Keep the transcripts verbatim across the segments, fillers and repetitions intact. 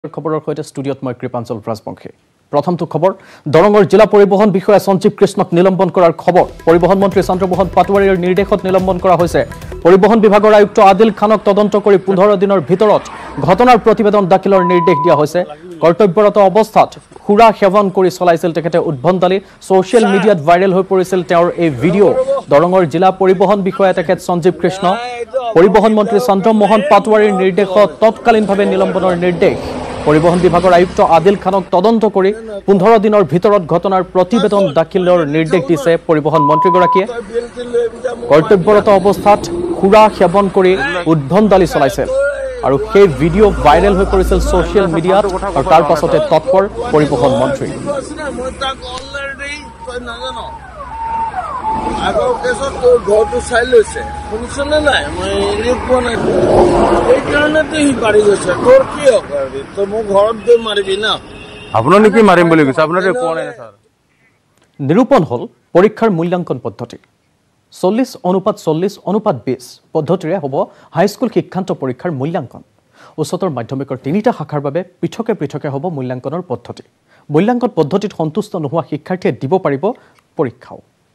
খবৰৰ সৈতে ষ্টুডিঅ'ত মই কৃপাঞ্চল ৰাজবংশী প্ৰথমটো খবৰ দৰঙৰ জিলা পৰিবহণ বিষয়া সঞ্জীৱ কৃষ্ণক নিলম্বন কৰাৰ খবৰ পৰিবহণ মন্ত্ৰী চন্দ্ৰমোহন পাটোৱাৰীৰ নিৰ্দেশত নিলম্বন কৰা হৈছে পৰিবহণ বিভাগৰ আয়ুক্ত আদিল খানক তদন্ত কৰি পোন্ধৰ দিনৰ ভিতৰত ঘটনাৰ প্ৰতিবেদন দাখিলৰ নিৰ্দেশ দিয়া হৈছে কৰ্তব্যৰত অৱস্থাত খুৰা সেৱন কৰি চলাইছিল তেখেতে উদ্ভণ্ডালি সোশ্যাল মিডিয়াত ভাইৰেল হৈ পৰিছিল তেওঁৰ এই ভিডিঅ' দৰঙৰ জিলা পৰিবহণ বিষয়া তেখেত সঞ্জীৱ কৃষ্ণ পৰিবহণ মন্ত্ৰী চন্দ্ৰমোহন পাটোৱাৰীৰ নিৰ্দেশত তৎকালীনভাৱে নিলম্বনৰ নিৰ্দেশ পৰিবহণ বিভাগৰ আয়ুক্ত আদিল খানক তদন্ত কৰি পোন্ধৰ দিনৰ ভিতৰত ঘটনাৰ প্ৰতিবেদন দাখিলৰ নিৰ্দেশ দিছে পৰিবহণ মন্ত্ৰীগৰাকীয়ে কৰ্তব্যৰত অৱস্থাত খুৰা সেৱন কৰি উদ্ভণ্ডালি চলাইছিল আৰু সেই ভিডিঅ' ভাইৰেল হৈ পৰিছিল সোশ্যাল মিডিয়াত আৰু তাৰ পাছতে তৎপৰ পৰিবহণ মন্ত্ৰী আগৰ কেছত তোৰ ঘৰটো চাই লৈছে শুনিছনে নাই মই এৰি পোৱা নাই এইকাৰণেতো সি পাৰি গৈছে তোৰ কি হক তই মোক ঘৰত গৈ মাৰিবি না আপোনাৰ নেকি মাৰিম বুলি কৈছে আপোনাৰ কোৱা নাই ছাৰ নিৰূপণ হ'ল পৰীক্ষাৰ মূল্যাংকন পদ্ধতি চল্লিছ অনুপাত চল্লিছ অনুপাত বিছ পদ্ধতিৰে হ'ব হাইস্কুল শিক্ষান্ত পৰীক্ষাৰ মূল্যাংকন উচ্চতৰ মাধ্যমিকৰ তিনিটা শাখাৰ বাবে পৃথকে পৃথকে হ'ব মূল্যাংকনৰ পদ্ধতি মূল্যাংকন পদ্ধতিত সন্তুষ্ট নোহোৱা শিক্ষাৰ্থীয়ে দিব পাৰিব পৰীক্ষাও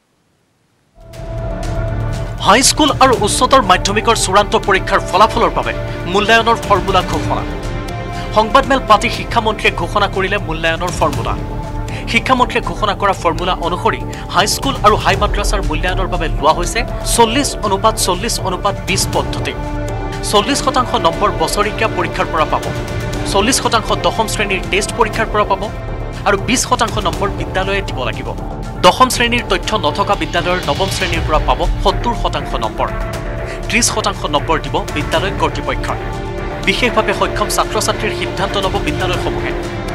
হাইস্কুল আৰু উচ্চতৰ মাধ্যমিকৰ চূড়ান্ত পৰীক্ষাৰ ফলাফলৰ বাবে মূল্যায়নৰ ফৰ্মুলা ঘোষণা সংবাদমেল পাতি শিক্ষামন্ত্ৰীয়ে ঘোষণা কৰিলে মূল্যায়নৰ ফৰ্মুলা শিক্ষামন্ত্ৰীয়ে ঘোষণা কৰা ফৰ্মুলা অনুসৰি হাইস্কুল আৰু হাই মাদ্ৰাছাৰ মূল্যায়নৰ বাবে লোৱা হৈছে চল্লিছ অনুপাত চল্লিছ অনুপাত বিছ পদ্ধতি চল্লিছ শতাংশ নম্বৰ বছৰীয়া পৰীক্ষাৰ পৰা পাব চল্লিছ শতাংশ দশম শ্ৰেণীৰ টেষ্ট পৰীক্ষাৰ পৰা পাব আৰু বিছ শতাংশ নম্বৰ বিদ্যালয়ে দিব লাগিব দশম শ্ৰেণীৰ তথ্য নথকা বিদ্যালয়ৰ নৱম শ্ৰেণীৰ পৰা পাব সত্তৰ শতাংশ নম্বৰ ত্ৰিছ শতাংশ নম্বৰ দিব বিদ্যালয় কৰ্তৃপক্ষই বিশেষভাৱে সক্ষম ছাত্ৰ ছাত্ৰীৰ সিদ্ধান্ত ল'ব বিদ্যালয়সমূহে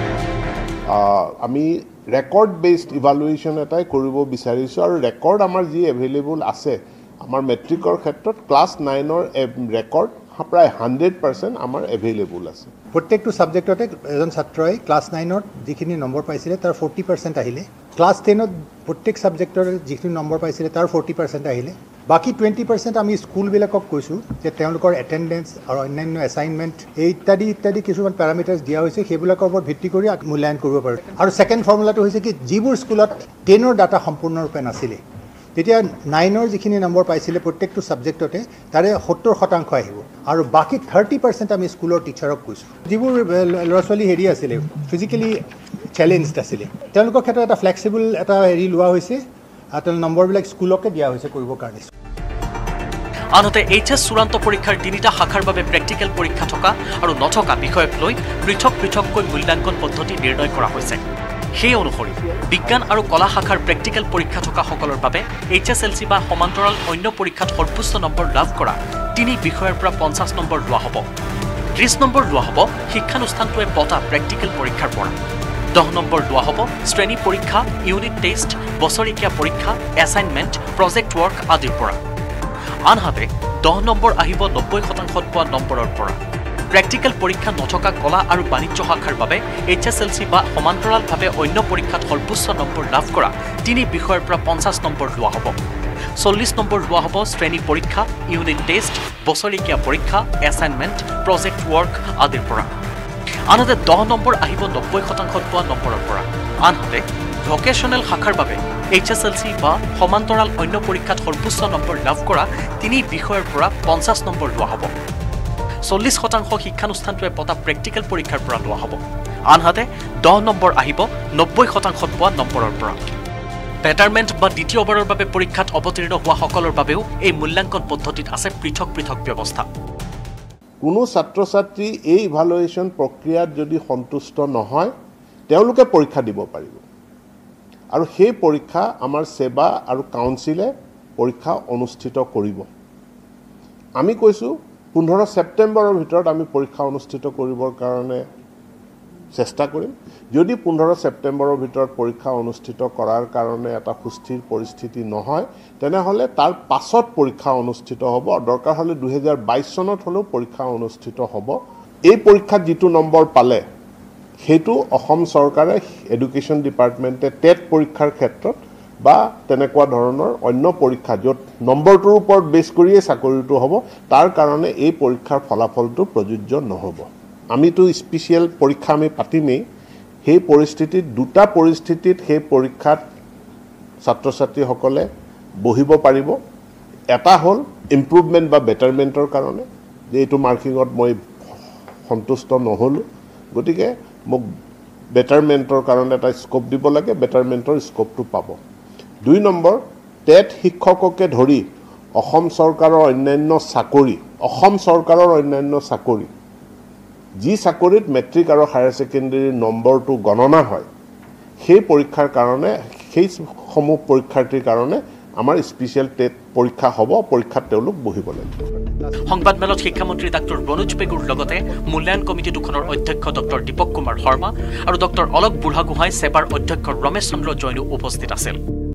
আমি ৰেকৰ্ড বেছড ইভালুৱেশ্যন এটাই কৰিব বিচাৰিছোঁ আৰু ৰেকৰ্ড আমাৰ যি এভেইলেবল আছে আমাৰ মেট্ৰিকৰ ক্ষেত্ৰত ক্লাছ নাইনৰ ৰেকৰ্ড প্ৰায় হাণ্ড্ৰেড পাৰ্চেণ্ট আমাৰ এভেইলেবল আছে প্ৰত্যেকটো ছাবজেক্টতে এজন ছাত্ৰই ক্লাছ নাইনত যিখিনি নম্বৰ পাইছিলে তাৰ ফৰ্টি পাৰ্চেণ্ট আহিলে ক্লাছ টেনত প্ৰত্যেক ছাবজেক্টৰ যিখিনি নম্বৰ পাইছিলে তাৰ ফৰ্টি পাৰ্চেণ্ট আহিলে বাকী টুৱেণ্টি পাৰ্চেণ্ট আমি স্কুলবিলাকক কৈছোঁ যে তেওঁলোকৰ এটেণ্ডেঞ্চ আৰু অন্যান্য এছাইনমেণ্ট এই ইত্যাদি ইত্যাদি কিছুমান পেৰামিটাৰ্ছ দিয়া হৈছে সেইবিলাকৰ ওপৰত ভিত্তি কৰি মূল্যায়ন কৰিব পাৰোঁ আৰু ছেকেণ্ড ফৰ্মুলাটো হৈছে কি যিবোৰ স্কুলত টেনৰ ডাটা সম্পূৰ্ণৰূপে নাছিলে তেতিয়া নাইনৰ যিখিনি নম্বৰ পাইছিলে প্ৰত্যেকটো ছাবজেক্টতে তাৰে সত্তৰ শতাংশ আহিব আৰু বাকী থাৰ্টি পাৰ্চেণ্ট আমি স্কুলৰ টিচাৰক কৈছোঁ যিবোৰ ল'ৰা ছোৱালী হেৰি আছিলে ফিজিকেলি চেলেঞ্জড আছিলে তেওঁলোকৰ ক্ষেত্ৰত এটা ফ্লেক্সিবল এটা হেৰি লোৱা হৈছে আৰু তেওঁ নম্বৰবিলাক স্কুলকে দিয়া হৈছে কৰিবৰ কাৰণে আনহাতে এইচ এছ চূড়ান্ত পৰীক্ষাৰ তিনিটা শাখাৰ বাবে প্ৰেক্টিকেল পৰীক্ষা থকা আৰু নথকা বিষয়ক লৈ পৃথক পৃথককৈ মূল্যাংকন পদ্ধতি নিৰ্ণয় কৰা হৈছে সেই অনুসৰি বিজ্ঞান আৰু কলা শাখাৰ প্ৰেক্টিকেল পৰীক্ষা থকাসকলৰ বাবে এইচ এছ এল চি বা সমান্তৰাল অন্য পৰীক্ষাত সৰ্বোচ্চ নম্বৰ লাভ কৰা তিনি বিষয়ৰ পৰা পঞ্চাছ নম্বৰ লোৱা হ'ব ত্ৰিছ নম্বৰ লোৱা হ'ব শিক্ষানুষ্ঠানটোৱে পতা প্ৰেক্টিকেল পৰীক্ষাৰ পৰা দহ নম্বৰ লোৱা হ'ব শ্ৰেণী পৰীক্ষা ইউনিট টেষ্ট বছৰীয়া পৰীক্ষা এছাইনমেণ্ট প্ৰজেক্ট ৱৰ্ক আদিৰ পৰা আনহাতে দহ নম্বৰ আহিব নব্বৈ শতাংশত পোৱা নম্বৰৰ পৰা প্ৰেক্টিকেল পৰীক্ষা নথকা কলা আৰু বাণিজ্য শাখাৰ বাবে এইচ এছ এল চি বা সমান্তৰালভাৱে অন্য পৰীক্ষাত সৰ্বোচ্চ নম্বৰ লাভ কৰা তিনি বিষয়ৰ পৰা পঞ্চাছ নম্বৰ লোৱা হ'ব চল্লিছ নম্বৰ লোৱা হ'ব শ্ৰেণী পৰীক্ষা ইউনিট টেষ্ট বছৰীয়া পৰীক্ষা এছাইনমেণ্ট প্ৰজেক্ট ৱৰ্ক আদিৰ পৰা আনহাতে দহ নম্বৰ আহিব নব্বৈ শতাংশত পোৱা নম্বৰৰ পৰা আনহাতে ভকেশ্যনেল শাখাৰ বাবে এইচ এছ এল চি বা সমান্তৰাল অন্য পৰীক্ষাত সৰ্বোচ্চ নম্বৰ লাভ কৰা তিনি বিষয়ৰ পৰা পঞ্চাছ নম্বৰ লোৱা হ'ব চল্লিছ শতাংশ শিক্ষানুষ্ঠানটোৱে পতা প্ৰেক্টিকেল পৰীক্ষাৰ পৰা লোৱা হ'ব আনহাতে দহ নম্বৰ আহিব নব্বৈ শতাংশত পোৱা নম্বৰৰ পৰা পেটাৰমেণ্ট বা দ্বিতীয়বাৰৰ বাবে পৰীক্ষাত অৱতীৰ্ণ হোৱাসকলৰ বাবেও এই মূল্যাংকন পদ্ধতিত আছে পৃথক পৃথক ব্যৱস্থা কোনো ছাত্ৰ ছাত্ৰী এই ইভালুৱেশ্যন প্ৰক্ৰিয়াত যদি সন্তুষ্ট নহয় তেওঁলোকে পৰীক্ষা দিব পাৰিব আৰু সেই পৰীক্ষা আমাৰ সেৱা আৰু কাউন্সিলে পৰীক্ষা অনুষ্ঠিত কৰিব আমি কৈছোঁ পোন্ধৰ ছেপ্টেম্বৰৰ ভিতৰত আমি পৰীক্ষা অনুষ্ঠিত কৰিবৰ কাৰণে চেষ্টা কৰিম যদি পোন্ধৰ ছেপ্টেম্বৰৰ ভিতৰত পৰীক্ষা অনুষ্ঠিত কৰাৰ কাৰণে এটা সুস্থিৰ পৰিস্থিতি নহয় তেনেহ'লে তাৰ পাছত পৰীক্ষা অনুষ্ঠিত হ'ব দৰকাৰ হ'লে দুহেজাৰ বাইছ চনত হ'লেও পৰীক্ষা অনুষ্ঠিত হ'ব এই পৰীক্ষাত যিটো নম্বৰ পালে সেইটো অসম চৰকাৰে এডুকেশ্যন ডিপাৰ্টমেণ্টে টেট পৰীক্ষাৰ ক্ষেত্ৰত বা তেনেকুৱা ধৰণৰ অন্য পৰীক্ষা য'ত নম্বৰটোৰ ওপৰত বেছ কৰিয়ে চাকৰিটো হ'ব তাৰ কাৰণে এই পৰীক্ষাৰ ফলাফলটো প্ৰযোজ্য নহ'ব আমিতো স্পেচিয়েল পৰীক্ষা আমি পাতিমেই সেই পৰিস্থিতিত দুটা পৰিস্থিতিত সেই পৰীক্ষাত ছাত্ৰ ছাত্ৰীসকলে বহিব পাৰিব এটা হ'ল ইম্প্ৰুভমেণ্ট বা বেটাৰমেণ্টৰ কাৰণে যে এইটো মাৰ্কিঙত মই সন্তুষ্ট নহ'লোঁ গতিকে মোক বেটাৰমেণ্টৰ কাৰণে এটা স্কোপ দিব লাগে বেটাৰমেণ্টৰ স্কোপটো পাব দুই নম্বৰ টেট শিক্ষককে ধৰি অসম চৰকাৰৰ অন্যান্য চাকৰি অসম চৰকাৰৰ অন্যান্য চাকৰি যি চাকৰিত মেট্ৰিক আৰু হায়াৰ ছেকেণ্ডেৰী নম্বৰটো গণনা হয় সেই পৰীক্ষাৰ কাৰণে সেই সমূহ পৰীক্ষাৰ্থীৰ কাৰণে আমাৰ স্পেচিয়েল টেট পৰীক্ষা হ'ব পৰীক্ষাত তেওঁলোক বহিব লাগিব সংবাদমেলত শিক্ষামন্ত্ৰী ডাক্তৰ ৰনোজ পেগুৰ লগতে মূল্যায়ন কমিটি দুখনৰ অধ্যক্ষ ডক্টৰ দীপক কুমাৰ শৰ্মা আৰু ডক্টৰ অলক বুঢ়াগোহাঁই সেবাৰ অধ্যক্ষ ৰমেশ চন্দ্ৰ জৈনো উপস্থিত আছিল